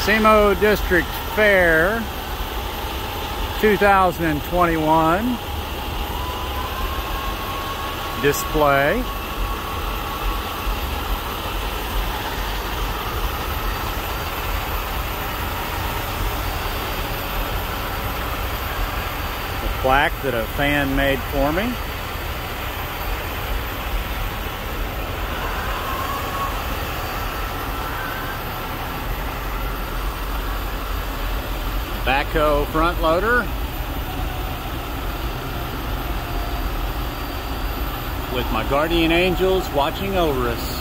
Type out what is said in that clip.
SEMO District Fair 2021 display. A plaque that a fan made for me. Backhoe front loader with my guardian angels watching over us.